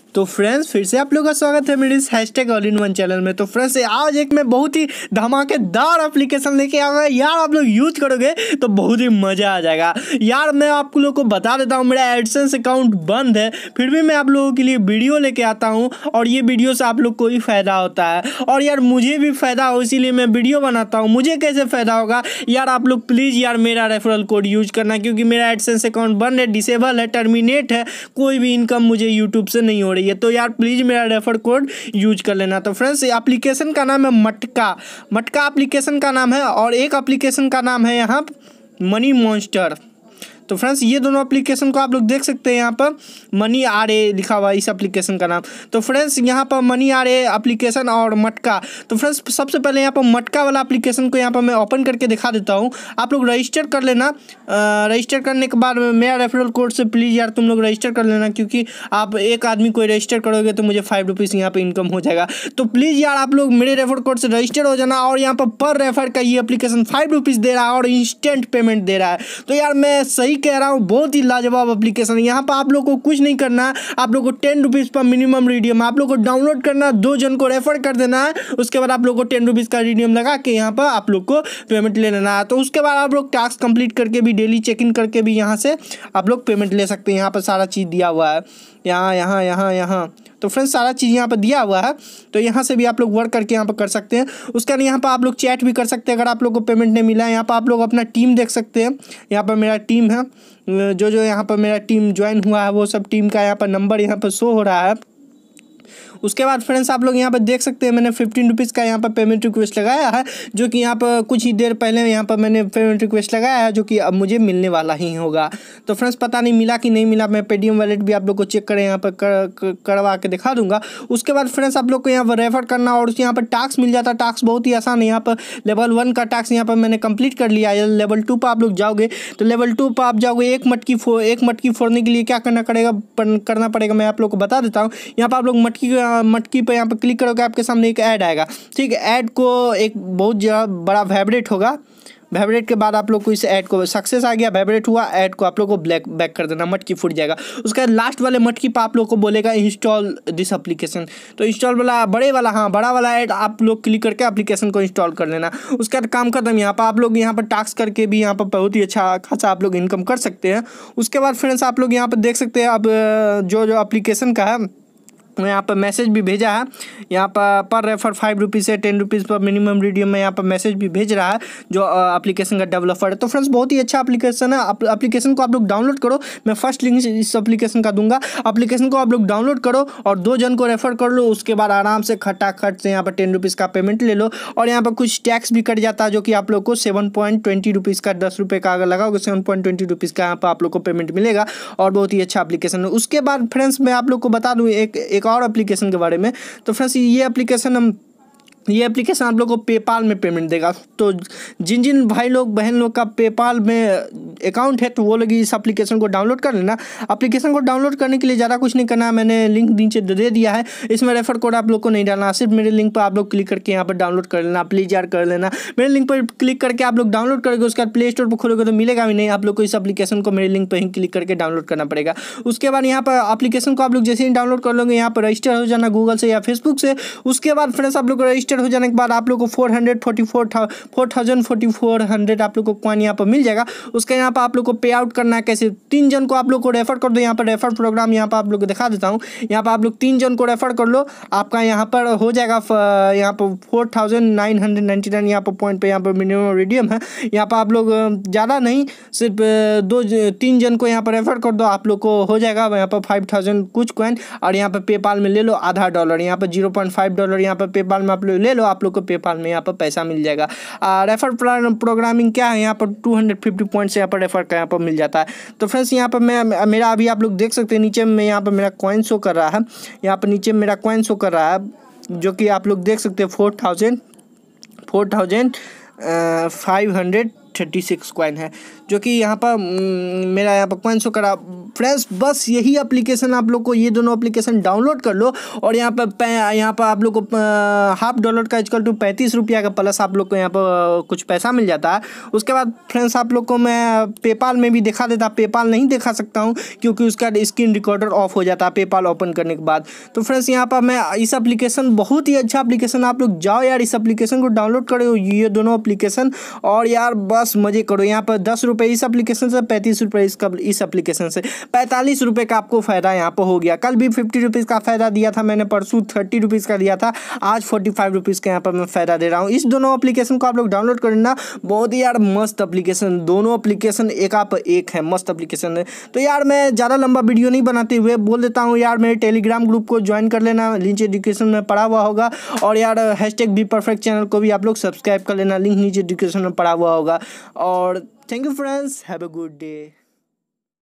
तो फ्रेंड्स फिर से आप लोगों का स्वागत है मेरे इस hashtag all in one channel में। तो फ्रेंड्स आज एक मैं बहुत ही धमाकेदार एप्लीकेशन लेके आऊँगा यार, आप लोग यूज करोगे तो बहुत ही मज़ा आ जाएगा यार। मैं आप लोगों को बता देता हूँ, मेरा एडसेंस अकाउंट बंद है, फिर भी मैं आप लोगों के लिए वीडियो लेके आता हूँ और ये वीडियो से आप लोग को ही फ़ायदा होता है और यार मुझे भी फ़ायदा हो, इसीलिए मैं वीडियो बनाता हूँ। मुझे कैसे फ़ायदा होगा यार, आप लोग प्लीज़ यार मेरा रेफरल कोड यूज करना, क्योंकि मेरा एडसेंस अकाउंट बंद है, डिसेबल है, टर्मिनेट है, कोई भी इनकम मुझे यूट्यूब से नहीं हो रही है। तो यार प्लीज़ मेरा रेफर कोड यूज कर लेना। तो फ्रेंड्स एप्लीकेशन का नाम है मटका एप्लीकेशन का नाम है और एक एप्लीकेशन का नाम है यहाँ मनी मॉन्स्टर। तो फ्रेंड्स ये दोनों एप्लीकेशन को आप लोग देख सकते हैं, यहाँ पर मनी आर ए लिखा हुआ है इस एप्लीकेशन का नाम। तो फ्रेंड्स यहाँ पर मनी आर ए एप्लीकेशन और मटका। तो फ्रेंड्स सबसे पहले यहाँ पर मटका वाला एप्लीकेशन को यहाँ पर मैं ओपन करके दिखा देता हूँ, आप लोग रजिस्टर कर लेना। रजिस्टर करने के बाद मेरा रेफरल कोड से प्लीज़ यार तुम लोग रजिस्टर कर लेना, क्योंकि आप एक आदमी को रजिस्टर करोगे तो मुझे 5 रुपीज़ यहाँ पर इनकम हो जाएगा। तो प्लीज़ यार आप लोग मेरे रेफर कोड से रजिस्टर हो जाना। और यहाँ पर रेफर का ये एप्लीकेशन 5 रुपीज़ दे रहा है और इंस्टेंट पेमेंट दे रहा है। तो यार मैं सही कह रहा हूँ, बहुत ही लाजवाब एप्लीकेशन है। यहाँ पर आप लोग को कुछ नहीं करना है, आप लोग को 10 रुपीज़ पर मिनिमम रिडीम आप लोग को डाउनलोड करना, 2 जन को रेफर कर देना है, उसके बाद आप लोग को 10 रुपीज़ का रिडीम लगा के यहाँ पर आप लोग को पेमेंट ले लेना है। तो उसके बाद आप लोग टास्क कंप्लीट करके भी, डेली चेक इन करके भी यहाँ से आप लोग पेमेंट ले सकते हैं। यहाँ पर सारा चीज़ दिया हुआ है, यहाँ। तो फ्रेंड्स सारा चीज़ यहाँ पर दिया हुआ है, तो यहाँ से भी आप लोग वर्क करके यहाँ पर कर सकते हैं। उसके बाद यहाँ पर आप लोग चैट भी कर सकते हैं अगर आप लोग को पेमेंट नहीं मिला है। यहाँ पर आप लोग अपना टीम देख सकते हैं, यहाँ पर मेरा टीम है, जो यहाँ पर मेरा टीम ज्वाइन हुआ है वो सब टीम का यहाँ पर नंबर यहाँ पर शो हो रहा है। उसके बाद फ्रेंड्स आप लोग यहाँ पर देख सकते हैं मैंने 15 रुपीज़ का यहाँ पर पेमेंट रिक्वेस्ट लगाया है, जो कि यहाँ पर कुछ ही देर पहले यहाँ पर मैंने पेमेंट रिक्वेस्ट लगाया है, जो कि अब मुझे मिलने वाला ही होगा। तो फ्रेंड्स पता नहीं मिला कि नहीं मिला, मैं पेटीएम वॉलेट भी आप लोग को चेक करें यहाँ पर करवा के दिखा दूंगा। उसके बाद फ्रेंड्स आप लोग को यहाँ पर रेफर करना और यहाँ पर टास्क मिल जाता है। टास्क बहुत ही आसान है, यहाँ पर लेवल 1 का टास्क यहाँ पर मैंने कंप्लीट कर लिया है। लेवल 2 पर आप लोग जाओगे तो लेवल 2 पर आप जाओगे, एक मटकी फोड़ने के लिए क्या करना पड़ेगा मैं आप लोग को बता देता हूँ। यहाँ पर आप लोग मटकी पे यहाँ पर क्लिक करोगे, आपके सामने एक ऐड आएगा, ठीक है। ऐड को एक बहुत बड़ा वाइब्रेट होगा, वाइब्रेट के बाद आप लोग को इस ऐड को सक्सेस आ गया, वाइब्रेट हुआ, ऐड को आप लोग को बैक कर देना, मटकी फूट जाएगा। उसके बाद लास्ट वाले मटकी पर आप लोग को बोलेगा इंस्टॉल दिस एप्लीकेशन। तो इंस्टॉल वाला बड़ा वाला ऐड आप लोग क्लिक करके एप्लीकेशन को इंस्टॉल कर लेना। उसके बाद काम खत्म। यहाँ पर आप लोग यहाँ पर टास्क करके भी यहाँ पर बहुत ही अच्छा खासा आप लोग इनकम कर सकते हैं। उसके बाद फ्रेंड्स आप लोग यहाँ पर देख सकते हैं, अब जो एप्लीकेशन का है यहाँ पर मैसेज भी भेजा है, यहाँ पर रेफर 5 रुपीज़ से 10 रुपीज़ पर मिनिमम रिडीम में यहाँ पर मैसेज भी भेज रहा है जो एप्लीकेशन का डेवलपर है। तो फ्रेंड्स बहुत ही अच्छा एप्लीकेशन है, एप्लीकेशन को आप लोग डाउनलोड करो। मैं फर्स्ट लिंक इस एप्लीकेशन का दूंगा, एप्लीकेशन को आप लोग डाउनलोड करो और 2 जन को रेफर कर लो। उसके बाद आराम से खटाखट से यहाँ पर 10 रुपीज़ का पेमेंट ले लो और यहाँ पर कुछ टैक्स भी कट जाता है, जो कि आप लोग को 7.20 रुपीज़ का, 10 रुपये का अगर लगाओगे 7.20 रुपीज़ का यहाँ पर आप लोग को पेमेंट मिलेगा और बहुत ही अच्छा एप्लीकेशन है। उसके बाद फ्रेंड्स मैं आप लोग को बता दूँ एक और एप्लीकेशन के बारे में। तो फ्रेंड्स ये एप्लीकेशन आप लोग को पेपाल में पेमेंट देगा। तो जिन भाई लोग बहन लोग का पेपाल में अकाउंट है तो वो लोग इस एप्लीकेशन को डाउनलोड कर लेना। एप्लीकेशन को डाउनलोड करने के लिए ज़्यादा कुछ नहीं करना है, मैंने लिंक नीचे दे दिया है, इसमें रेफर कोड आप लोग को नहीं डालना, सिर्फ मेरे लिंक पर आप लोग क्लिक करके यहाँ पर डाउनलोड कर लेना। प्लीज़ यार कर लेना, मेरे लिंक पर क्लिक करके आप लोग डाउनलोड करोगे, उसके बाद प्ले स्टोर पर खोलोगे तो मिलेगा भी नहीं, आप लोग को इस एप्लीकेशन को मेरे लिंक पर ही क्लिक करके डाउनलोड करना पड़ेगा। उसके बाद यहाँ पर एप्लीकेशन को आप लोग जैसे ही डाउनलोड कर लोगे यहाँ पर रजिस्टर हो जाना गूगल से या फेसबुक से। उसके बाद फ्रेंड्स आप लोग रजिस्टर हो जाने के बाद आप लोग को 4,4400 आप लोग को कॉइन यहाँ पर मिल जाएगा। उसके यहाँ पर आप लोग को पे आउट करना है कैसे, 3 जन को आप लोग को रेफर कर दो। यहाँ पर रेफर प्रोग्राम यहाँ पर आप लोग को दिखा देता हूँ। यहाँ पर आप लोग 3 जन को रेफर कर लो, आपका यहाँ पर हो जाएगा यहाँ पर 4,999 यहाँ पर पॉइंट पे यहाँ पर मिनिमम रिडीम है। यहाँ पर आप लोग ज़्यादा नहीं, सिर्फ 2-3 जन को यहाँ पर रेफर कर दो, आप लोग को हो जाएगा यहाँ पर 5,000 कुछ कॉइन। और यहाँ पर पेपाल में ले लो $0.5, यहाँ पर $0.5 यहाँ पर पेपाल में आप लोग ले लो, आप लोग को पेपाल में यहाँ पर पैसा मिल जाएगा। रेफर प्रोग्रामिंग क्या है, यहाँ पर 250 पॉइंट्स यहाँ पर रेफर का यहाँ पर मिल जाता है। तो फ्रेंड्स यहाँ पर मेरा अभी आप लोग देख सकते हैं नीचे में यहाँ पर मेरा कॉइन शो कर रहा है, यहाँ पर नीचे मेरा कॉइन शो कर रहा है, जो कि आप लोग देख सकते हैं 4,536 कॉइन है, जो कि यहाँ पर मेरा यहाँ पर कॉइन शो करा। फ्रेंड्स बस यही एप्लीकेशन आप लोग को, ये दोनों एप्लीकेशन डाउनलोड कर लो और यहाँ पर आप लोग को $50 का इक्वल टू 35 रुपया का प्लस आप लोग को यहाँ पर कुछ पैसा मिल जाता है। उसके बाद फ्रेंड्स आप लोग को मैं पेपाल में भी दिखा देता, पेपाल नहीं दिखा सकता हूँ क्योंकि उसका स्क्रीन रिकॉर्डर ऑफ हो जाता है पेपाल ओपन करने के बाद। तो फ्रेंड्स यहाँ पर मैं इस एप्लीकेशन, बहुत ही अच्छा एप्लीकेशन, आप लोग जाओ यार इस एप्लीकेशन को डाउनलोड करो, ये दोनों एप्लीकेशन, और यार बस मजे करो। यहाँ पर 10 रुपये इस एप्लीकेशन से, 35 रुपये इस एप्लीकेशन से, 45 रुपये का आपको फ़ायदा यहाँ पर हो गया। कल भी 50 रुपीज़ का फ़ायदा दिया था मैंने, परसों 30 रुपीज़ का दिया था, आज 45 रुपीज़ का यहाँ पर मैं फ़ायदा दे रहा हूँ। इस दोनों एप्लीकेशन को आप लोग डाउनलोड करना, बहुत ही यार मस्त एप्लीकेशन, दोनों एप्लीकेशन एक आप एक है, मस्त एप्लीकेशन है। तो यार मैं ज़्यादा लंबा वीडियो नहीं बनाते हुए बोल देता हूँ यार, मेरे टेलीग्राम ग्रुप को ज्वाइन कर लेना, नीचे डिस्क्रिप्शन में पड़ा हुआ होगा, और यार #BePerfect चैनल को भी आप लोग सब्सक्राइब कर लेना, लिंक नीचे डिस्क्रिप्शन में पड़ा हुआ होगा। और thank you friends, have a good day.